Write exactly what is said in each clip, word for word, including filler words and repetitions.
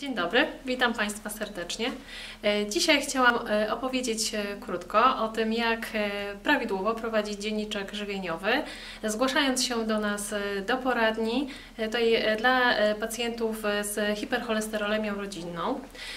Dzień dobry, witam Państwa serdecznie. Dzisiaj chciałam opowiedzieć krótko o tym, jak prawidłowo prowadzić dzienniczek żywieniowy, zgłaszając się do nas do poradni tutaj dla pacjentów z hipercholesterolemią rodzinną.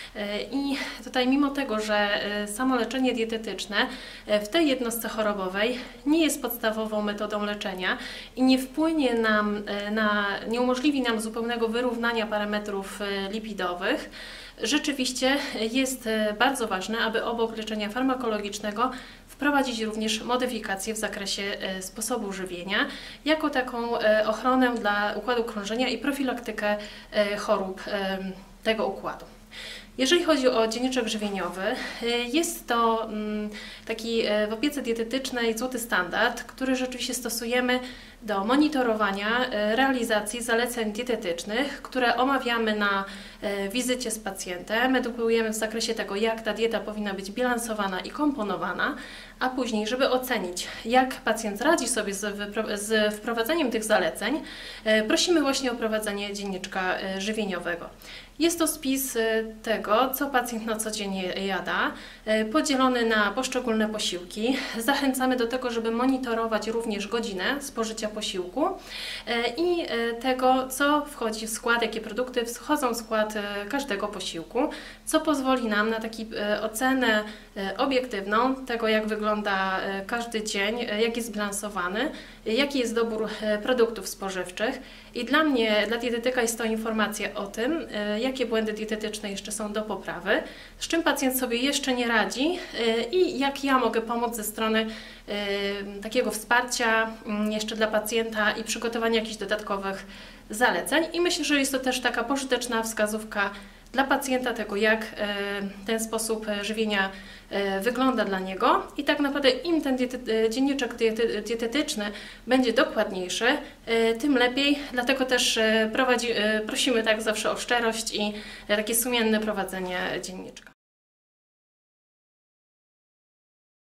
I tutaj mimo tego, że samo leczenie dietetyczne w tej jednostce chorobowej nie jest podstawową metodą leczenia i nie wpłynie nam na, nie umożliwi nam zupełnego wyrównania parametrów lipidowych, rzeczywiście jest bardzo ważne, aby obok leczenia farmakologicznego wprowadzić również modyfikacje w zakresie sposobu żywienia, jako taką ochronę dla układu krążenia i profilaktykę chorób tego układu. Jeżeli chodzi o dzienniczek żywieniowy, jest to taki w opiece dietetycznej złoty standard, który rzeczywiście stosujemy do monitorowania realizacji zaleceń dietetycznych, które omawiamy na wizycie z pacjentem, edukujemy w zakresie tego, jak ta dieta powinna być bilansowana i komponowana, a później, żeby ocenić, jak pacjent radzi sobie z wprowadzeniem tych zaleceń, prosimy właśnie o prowadzenie dzienniczka żywieniowego. Jest to spis tego, co pacjent na co dzień jada, podzielony na poszczególne posiłki. Zachęcamy do tego, żeby monitorować również godzinę spożycia posiłku i tego, co wchodzi w skład, jakie produkty wchodzą w skład każdego posiłku, co pozwoli nam na taką ocenę obiektywną tego, jak wygląda każdy dzień, jak jest zbilansowany, jaki jest dobór produktów spożywczych. I dla mnie, dla dietetyka jest to informacja o tym, jakie błędy dietetyczne jeszcze są do poprawy, z czym pacjent sobie jeszcze nie radzi i jak ja mogę pomóc ze strony takiego wsparcia jeszcze dla pacjenta i przygotowania jakichś dodatkowych zaleceń. I myślę, że jest to też taka pożyteczna wskazówka dla pacjenta tego, jak ten sposób żywienia wygląda dla niego i tak naprawdę im ten diety, dzienniczek diety, dietetyczny będzie dokładniejszy, tym lepiej, dlatego też prowadzi, prosimy tak zawsze o szczerość i takie sumienne prowadzenie dzienniczka.